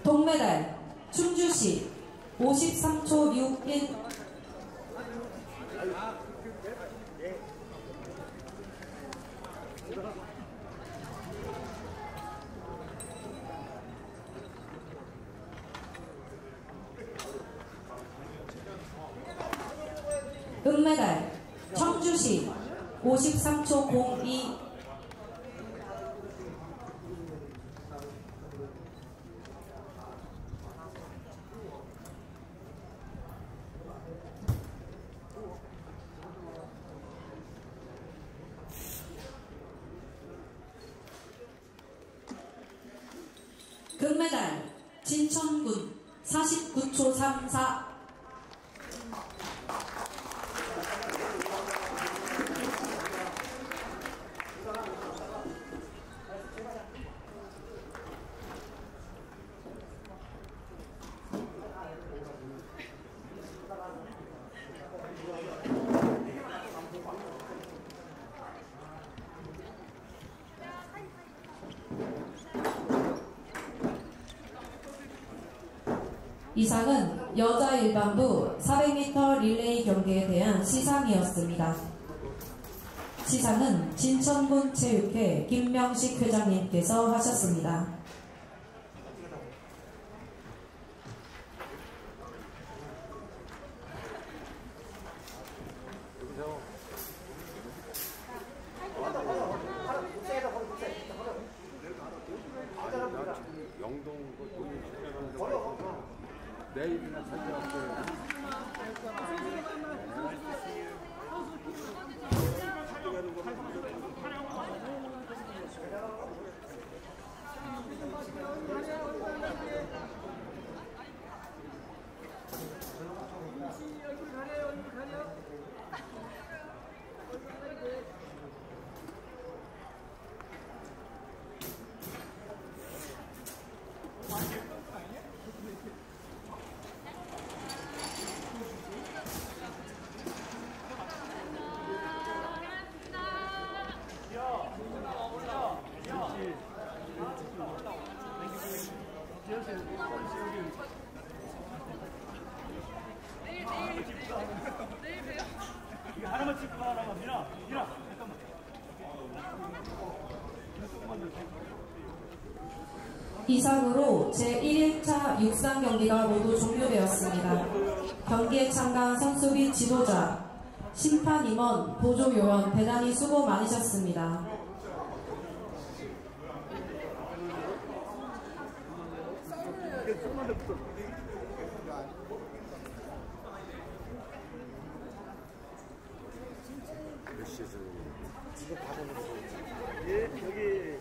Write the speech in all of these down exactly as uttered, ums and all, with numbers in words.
동메달 충주시 오십삼 초 육일. 은메달 청주시 오십삼 초 공이. 금메달 진천군 사십구 초 삼사. 이상은 여자 일반부 사백 미터 릴레이 경기에 대한 시상이었습니다. 시상은 진천군 체육회 김명식 회장님께서 하셨습니다. 영동 내일이나 찾아왔어요. 얼굴 가려요, 얼굴 가려. 내일 내일 내일 봬요. 이거 하나만 찍고 하나만 미나 미나 잠깐만. 이상으로 제일 일차 육상 경기가 모두 종료되었습니다. 경기에 참가한 선수 및 지도자, 심판 임원, 보조 요원 대단히 수고 많으셨습니다. 몇 시에 저녁에? 지금 가보는 거예요. 예, 여기.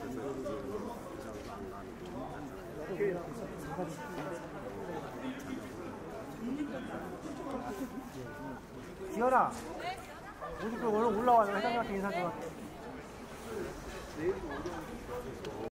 지현아, 우리 그 오늘 올라와요. 회장님한테 인사 좀 할게.